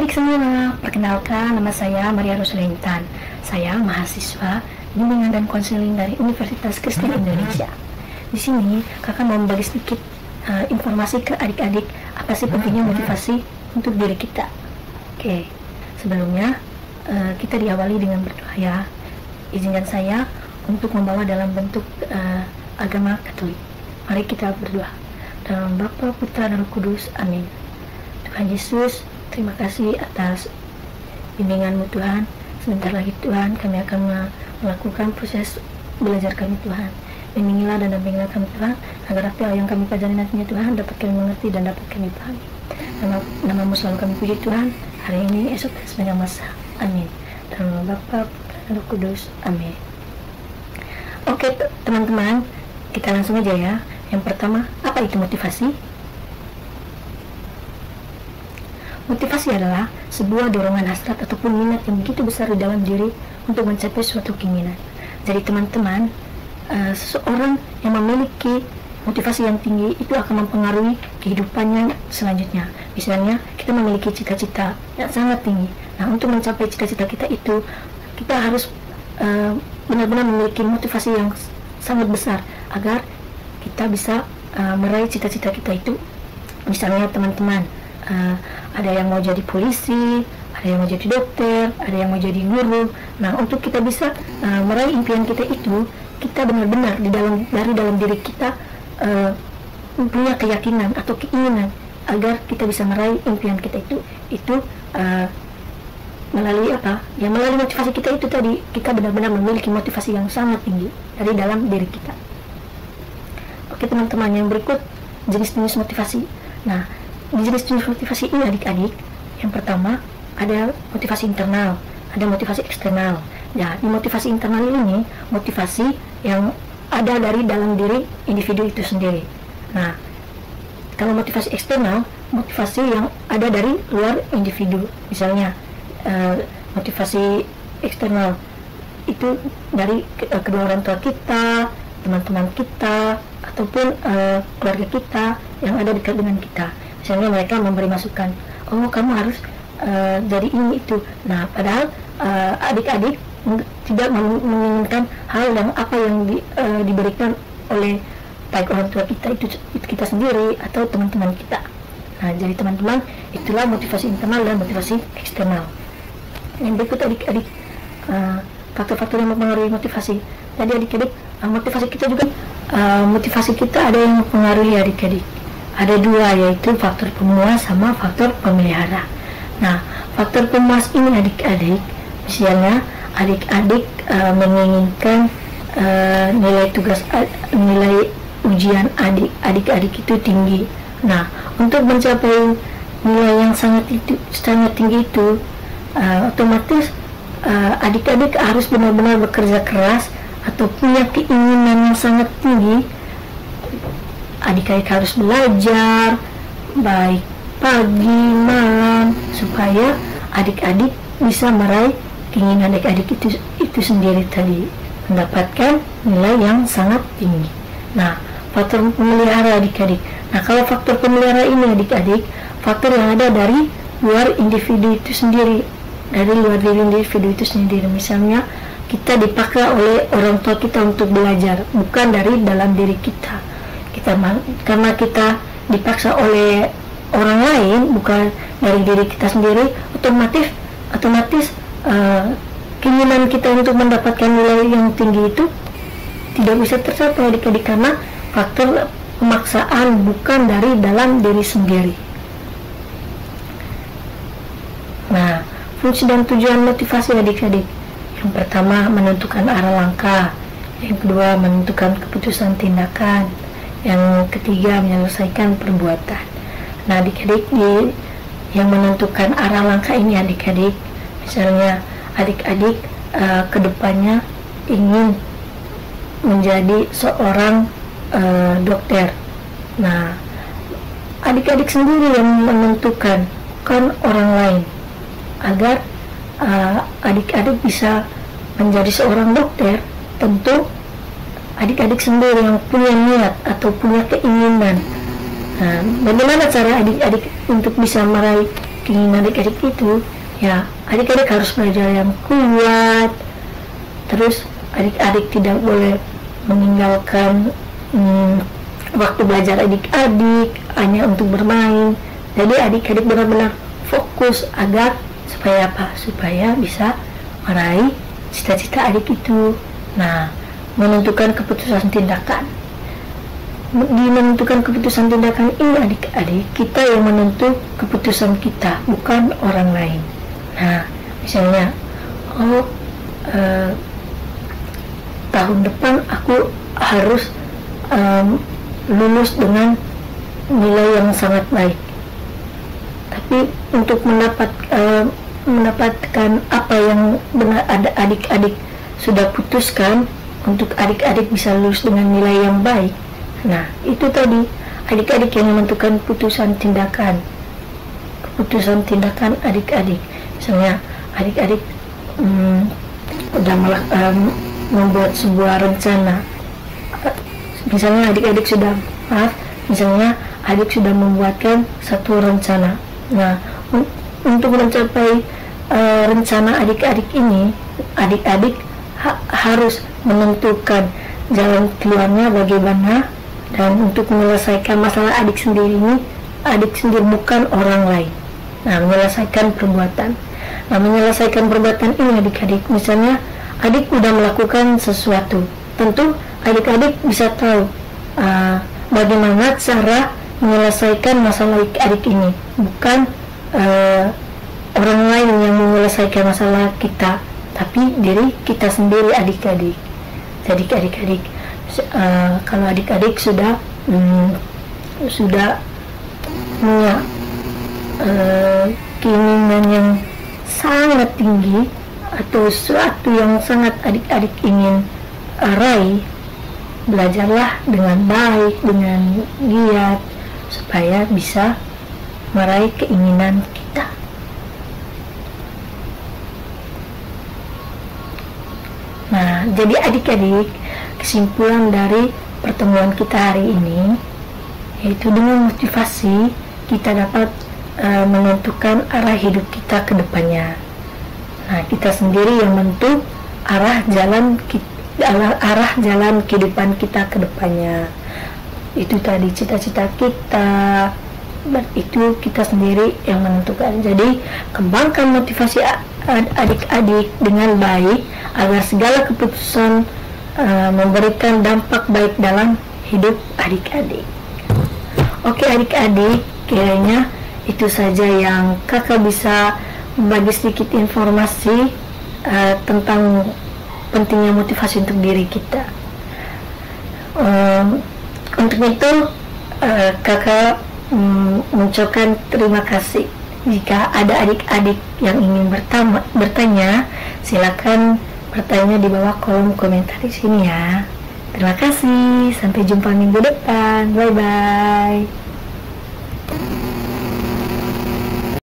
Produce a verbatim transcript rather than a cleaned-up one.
Baik semua, perkenalkan nama saya Maria Rosalintan. Saya mahasiswa bimbingan dan konseling dari Universitas Kristen Indonesia. Di sini kakak mau membagi sedikit uh, informasi ke adik-adik apa sih pentingnya motivasi untuk diri kita. Oke, sebelumnya uh, kita diawali dengan berdoa ya. Izinkan saya untuk membawa dalam bentuk uh, agama Katolik. Mari kita berdoa. Dalam Bapa, Putra, dan Roh Kudus. Amin. Tuhan Yesus, terima kasih atas bimbingan-Mu Tuhan. Sebentar lagi Tuhan kami akan melakukan proses belajar kami Tuhan. Bimbingilah dan dampingilah kami Tuhan, agar apa yang kami pelajari nantinya Tuhan dapat kami mengerti dan dapat kami pahami. Nama, Nama-Mu selalu kami puji Tuhan, hari ini, esok, dan sepanjang masa. Amin. Dalam nama Bapa, Putra, dan Roh Kudus. Amin. Oke teman-teman, kita langsung aja ya. Yang pertama, apa itu motivasi? Motivasi adalah sebuah dorongan hasrat ataupun minat yang begitu besar di dalam diri untuk mencapai suatu keinginan. Jadi teman-teman, uh, seseorang yang memiliki motivasi yang tinggi itu akan mempengaruhi kehidupannya selanjutnya. Misalnya, kita memiliki cita-cita yang sangat tinggi. Nah, untuk mencapai cita-cita kita itu, kita harus uh, benar-benar memiliki motivasi yang sangat besar agar kita bisa uh, meraih cita-cita kita itu. Misalnya teman-teman, uh, ada yang mau jadi polisi, ada yang mau jadi dokter, ada yang mau jadi guru. Nah, untuk kita bisa uh, meraih impian kita itu, kita benar-benar di dalam dari dalam diri kita uh, punya keyakinan atau keinginan agar kita bisa meraih impian kita itu itu uh, melalui apa? Ya melalui motivasi kita itu tadi, kita benar-benar memiliki motivasi yang sangat tinggi dari dalam diri kita. Oke teman-teman, yang berikut jenis-jenis motivasi. Nah, di jenis-jenis motivasi ini adik-adik, yang pertama ada motivasi internal, ada motivasi eksternal. Ya, di motivasi internal ini motivasi yang ada dari dalam diri individu itu sendiri. Nah, kalau motivasi eksternal, motivasi yang ada dari luar individu. Misalnya uh, motivasi eksternal itu dari uh, kedua orang tua kita, teman-teman kita, ataupun uh, keluarga kita yang ada dekat dengan kita. Misalnya mereka memberi masukan, oh kamu harus uh, jadi ini itu. Nah, padahal uh, adik-adik tidak menginginkan hal yang apa yang di, uh, diberikan oleh baik orang tua kita itu, itu kita sendiri atau teman-teman kita. Nah, jadi teman-teman, itulah motivasi internal dan motivasi eksternal. Yang berikut adik-adik, uh, faktor-faktor yang mempengaruhi motivasi. Jadi adik-adik, uh, motivasi kita juga Uh, motivasi kita ada yang mempengaruhi adik-adik. Ada dua, yaitu faktor pemuas sama faktor pemelihara. Nah, faktor pemuas ini adik-adik, misalnya adik-adik uh, menginginkan uh, nilai tugas, uh, nilai ujian adik, adik-adik itu tinggi. Nah, untuk mencapai nilai yang sangat itu, sangat tinggi itu, uh, otomatis uh, adik-adik harus benar-benar bekerja keras atau punya keinginan yang sangat tinggi. Adik-adik harus belajar baik pagi, malam, supaya adik-adik bisa meraih keinginan adik-adik itu, itu sendiri tadi, mendapatkan nilai yang sangat tinggi. Nah, faktor pemelihara adik-adik. Nah, kalau faktor pemelihara ini adik-adik, faktor yang ada dari luar individu itu sendiri, dari luar diri individu itu sendiri. Misalnya kita dipaksa oleh orang tua kita untuk belajar, bukan dari dalam diri kita. Kita karena kita dipaksa oleh orang lain, bukan dari diri kita sendiri, otomatis otomatis uh, keinginan kita untuk mendapatkan nilai yang tinggi itu tidak bisa tercapai adik-adik, karena faktor pemaksaan bukan dari dalam diri sendiri. Nah, fungsi dan tujuan motivasi adik-adik. Yang pertama, menentukan arah langkah. Yang kedua, menentukan keputusan tindakan. Yang ketiga, menyelesaikan perbuatan. Nah, adik-adik, yang menentukan arah langkah ini adik-adik, misalnya adik-adik uh, kedepannya ingin menjadi seorang uh, dokter. Nah, adik-adik sendiri yang menentukan, bukan orang lain, agar Uh, adik-adik bisa menjadi seorang dokter. Tentu adik-adik sendiri yang punya niat atau punya keinginan. Nah, bagaimana cara adik-adik untuk bisa meraih keinginan adik-adik itu, ya adik-adik harus belajar yang kuat. Terus adik-adik tidak boleh meninggalkan hmm, waktu belajar adik-adik hanya untuk bermain. Jadi adik-adik benar-benar fokus agar supaya apa? Supaya bisa meraih cita-cita adik itu. Nah, menentukan keputusan tindakan. Di menentukan keputusan tindakan ini adik-adik, kita yang menentu keputusan kita, bukan orang lain. Nah, misalnya, oh eh, tahun depan aku harus um, lulus dengan nilai yang sangat baik. Tapi untuk mendapat uh, mendapatkan apa yang benar ada adik-adik sudah putuskan untuk adik-adik bisa lulus dengan nilai yang baik. Nah, itu tadi adik-adik yang menentukan putusan tindakan. Keputusan tindakan adik-adik. Misalnya adik-adik um, udah malah um, membuat sebuah rencana. Misalnya adik-adik sudah maaf, misalnya adik sudah membuatkan satu rencana. Nah, un- untuk mencapai uh, rencana adik-adik ini, adik-adik ha- harus menentukan jalan keluarnya bagaimana, dan untuk menyelesaikan masalah adik sendiri ini, adik sendiri bukan orang lain. Nah, menyelesaikan perbuatan. Nah, menyelesaikan perbuatan ini adik-adik, misalnya adik udah melakukan sesuatu, tentu adik-adik bisa tahu uh, bagaimana cara menyelesaikan masalah adik ini, bukan uh, orang lain yang menyelesaikan masalah kita, tapi diri kita sendiri adik-adik. Jadi adik-adik, uh, kalau adik-adik sudah um, sudah punya uh, keinginan yang sangat tinggi atau sesuatu yang sangat adik-adik ingin uh, raih, belajarlah dengan baik, dengan giat, supaya bisa meraih keinginan kita. Nah, jadi adik-adik, kesimpulan dari pertemuan kita hari ini yaitu dengan motivasi kita dapat uh, menentukan arah hidup kita ke depannya. Nah, kita sendiri yang menentu arah jalan arah, arah jalan kehidupan kita ke depannya. Itu tadi cita-cita kita, itu kita sendiri yang menentukan. Jadi, kembangkan motivasi adik-adik dengan baik agar segala keputusan uh, memberikan dampak baik dalam hidup adik-adik. Oke adik-adik, kiranya itu saja yang kakak bisa bagi sedikit informasi uh, tentang pentingnya motivasi untuk diri kita. Um, untuk itu uh, kakak um, mengucapkan terima kasih. Jika ada adik-adik yang ingin bertama, bertanya, silakan bertanya di bawah kolom komentar di sini ya. Terima kasih, sampai jumpa minggu depan. Bye bye.